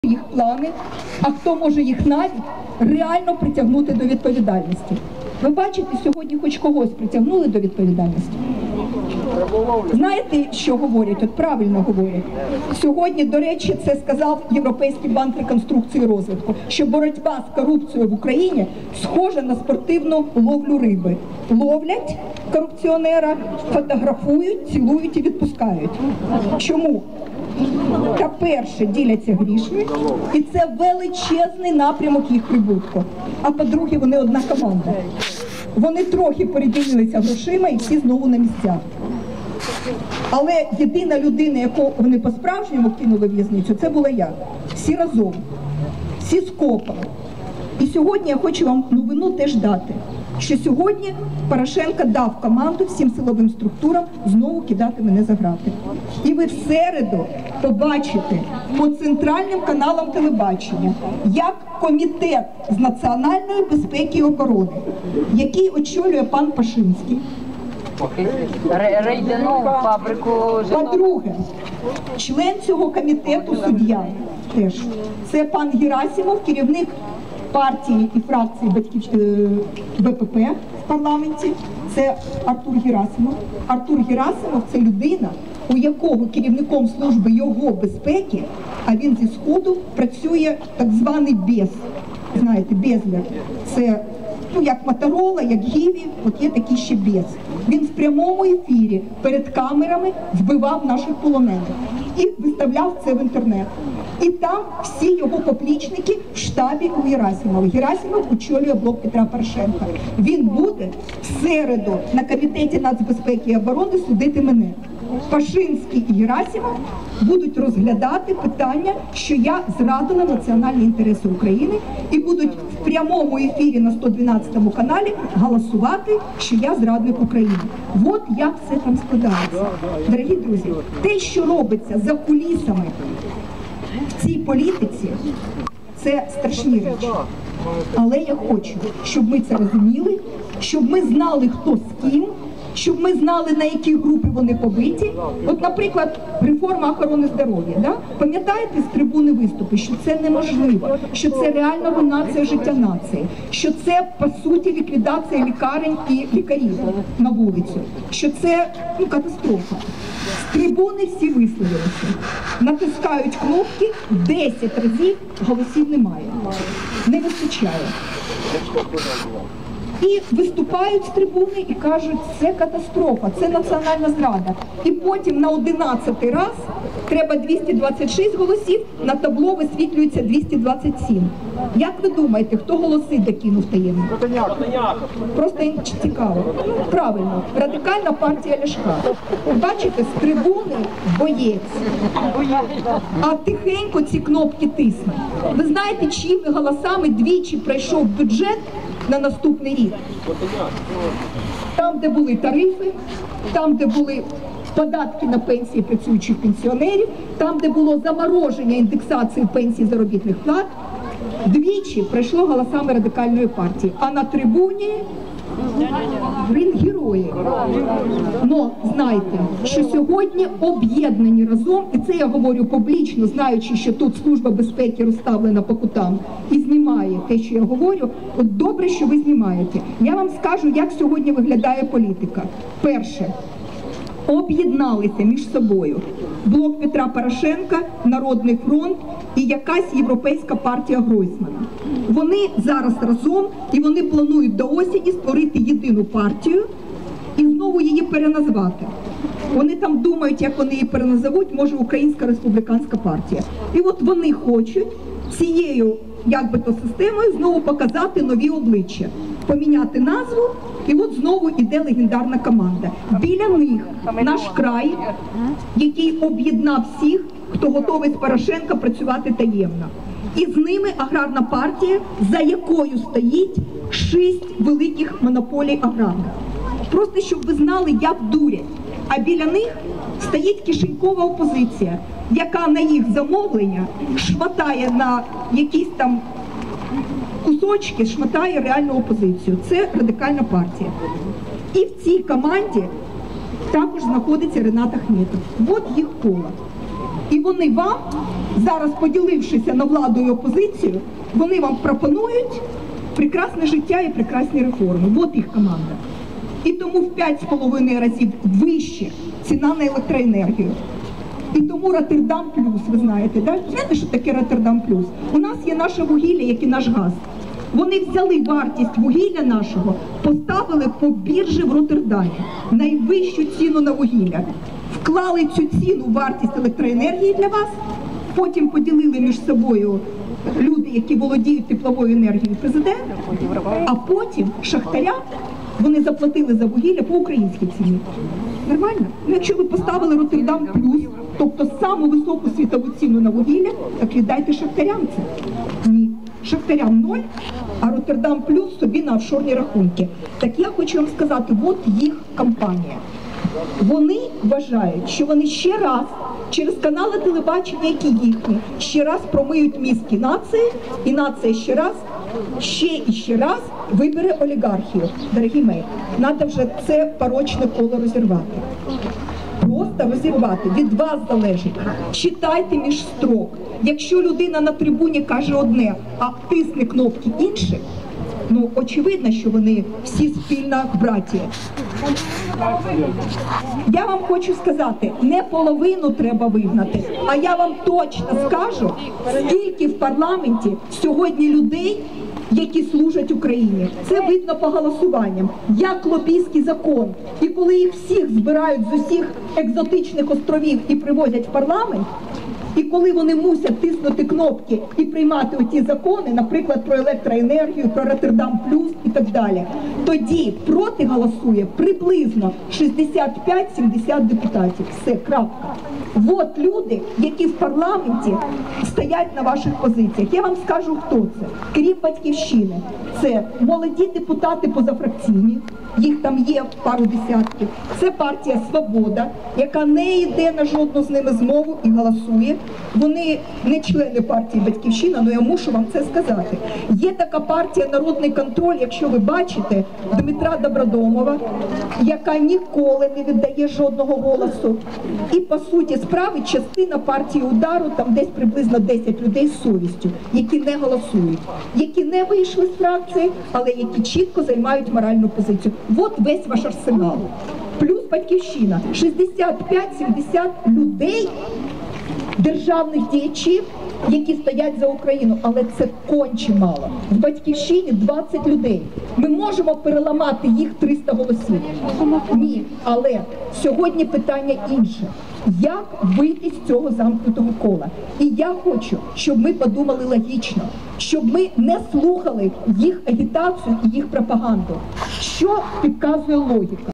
їх плани, а хто може їх навіть реально притягнути до відповідальності. Ви бачите, сьогодні хоч когось притягнули до відповідальності? Знаєте, що говорять? От правильно говорять. Сьогодні, до речі, це сказав Європейський банк реконструкції і розвитку, що боротьба з корупцією в Україні схожа на спортивну ловлю риби. Ловлять корупціонера, фотографують, цілують і відпускають. Чому? Та перше, діляться грішми, і це величезний напрямок їх прибутку. А по-друге, вони одна команда. Вони трохи переділилися грошима і всі знову на місцях. Але єдина людина, яку вони по-справжньому кинули в в'язницю, це була я. Всі разом, всі скопом. І сьогодні я хочу вам новину теж дати, що сьогодні Порошенко дав команду всім силовим структурам знову кидати мене за грати. І ви в середу побачите по центральним каналам телебачення, як Комітет з національної безпеки і оборони, який очолює пан Пашинський. Рейдяну фабрику. По-друге, член цього комітету, суддя теж, це пан Герасимов, керівник партії і фракції БПП в парламенті, це Артур Герасимов. Артур Герасимов – це людина, у якого керівником служби його безпеки, а він зі Сходу працює так званий БЕС. Знаєте, Безлер. Це як Моторола, як Гіві, от є такий ще БЕС. Він в прямому ефірі перед камерами вбивав наших полонених і виставляв це в інтернет. І там всі його поплічники в штабі у Герасимова. Герасимов очолює блок Петра Порошенка. Він буде в середу на Комітеті нацбезпеки і оборони судити мене. Пашинський і Герасимов будуть розглядати питання, що я зрадила національні інтереси України, і будуть в прямому ефірі на 112 каналі голосувати, що я зрадник України. От як все там складається. Дорогі друзі, те, що робиться за кулісами в цій політиці, це страшні речі. Але я хочу, щоб ми це розуміли, щоб ми знали, хто з ким, щоб ми знали, на які групи вони побиті. От, наприклад, реформа охорони здоров'я. Да? Пам'ятаєте з трибуни виступи, що це неможливо, що це реальна руйнація життя нації, що це, по суті, ліквідація лікарень і лікарів на вулицю, що це катастрофа. З трибуни всі висловилися. Натискають кнопки, 10 разів голосів немає. Не вистачає. І виступають з трибуни і кажуть, це катастрофа, це національна зрада. І потім на 11-й раз треба 226 голосів, на табло висвітлюється 227. Як ви думаєте, хто голоси докинув таємно? Просто цікаво. Правильно, Радикальна партія Ляшка. Бачите, з трибуни боєць, а тихенько ці кнопки тисне. Ви знаєте, чиїми голосами двічі пройшов бюджет на наступний рік? Там, де були тарифи, там, де були податки на пенсії працюючих пенсіонерів, там, де було замороження індексації пенсій заробітних плат, двічі пройшло голосами Радикальної партії. А на трибуні він герої. Но знайте, що сьогодні об'єднані разом, і це я говорю публічно, знаючи, що тут Служба безпеки розставлена по кутам і знімає те, що я говорю, от добре, що ви знімаєте. Я вам скажу, як сьогодні виглядає політика. Перше. Об'єдналися між собою блок Петра Порошенка, Народний фронт і якась європейська партія Гройсмана. Вони зараз разом і вони планують до осені створити єдину партію і знову її переназвати. Вони там думають, як вони її переназовуть, може Українська республіканська партія. І от вони хочуть цією системою знову показати нові обличчя, поміняти назву, і от знову іде легендарна команда. Біля них Наш край, який об'єднав всіх, хто готовий з Порошенка працювати таємно. І з ними аграрна партія, за якою стоїть 6 великих монополій аграрних. Просто щоб ви знали, як дурять. А біля них стоїть кишенькова опозиція, яка на їх замовлення шматає на якісь там кусочки, шматає реальну опозицію. Це Радикальна партія. І в цій команді також знаходиться Ренат Ахметов. От їх коло. І вони вам зараз поділившися на владу і опозицію, вони вам пропонують прекрасне життя і прекрасні реформи. От їх команда. І тому в 5,5 разів вище ціна на електроенергію. І тому Роттердам плюс, ви знаєте, да? Знаєте, що таке Роттердам плюс? У нас є наше вугілля, як і наш газ. Вони взяли вартість вугілля нашого, поставили по біржі в Роттердамі, найвищу ціну на вугілля. Вклали цю ціну в вартість електроенергії для вас, потім поділили між собою люди, які володіють тепловою енергією, президент, а потім шахтарям вони заплатили за вугілля по українській ціні. Нормально? Ну, якщо ви поставили Роттердам плюс, тобто саму високу світову ціну на вугілля, так віддайте шахтарям це. Ні. Шахтарям 0, а Роттердам плюс собі на офшорні рахунки. Так я хочу вам сказати, от їх кампанія. Вони вважають, що вони ще раз через канали телебачення, які їхні, ще раз промиють мізки нації, і нація ще раз, ще і ще раз вибере олігархію. Дорогі мої, треба вже це порочне коло розірвати. Просто розірвати. Від вас залежить. Читайте між строк. Якщо людина на трибуні каже одне, а тисне кнопки інше, ну, очевидно, що вони всі спільна братія. Я вам хочу сказати, не половину треба вигнати, а я вам точно скажу, скільки в парламенті сьогодні людей, які служать Україні. Це видно по голосуванням. Як лобійський закон. І коли їх всіх збирають з усіх екзотичних островів і привозять в парламент, і коли вони мусять тиснути кнопки і приймати оті закони, наприклад, про електроенергію, про Роттердам плюс і так далі, тоді проти голосує приблизно 65-70 депутатів. Все, крапка. От люди, які в парламенті стоять на ваших позиціях. Я вам скажу, хто це. Крім Батьківщини, це молоді депутати позафракційні, їх там є пару десятків. Це партія «Свобода», яка не йде на жодну з ними змову і голосує. Вони не члени партії «Батьківщина», але я мушу вам це сказати. Є така партія «Народний контроль», якщо ви бачите, Дмитра Добродомова, яка ніколи не віддає жодного голосу. І, по суті справи, частина партії «Удару», там десь приблизно 10 людей з совістю, які не голосують, які не вийшли з фракції, але які чітко займають моральну позицію. От весь ваш арсенал. Плюс Батьківщина. 65-70 людей, державних діячів, які стоять за Україну, але це конче мало. В Батьківщині 20 людей. Ми можемо переламати їх 300 голосів? Ні, але сьогодні питання інше. Як вийти з цього замкнутого кола? І я хочу, щоб ми подумали логічно, щоб ми не слухали їх агітацію і їх пропаганду. Що підказує логіка?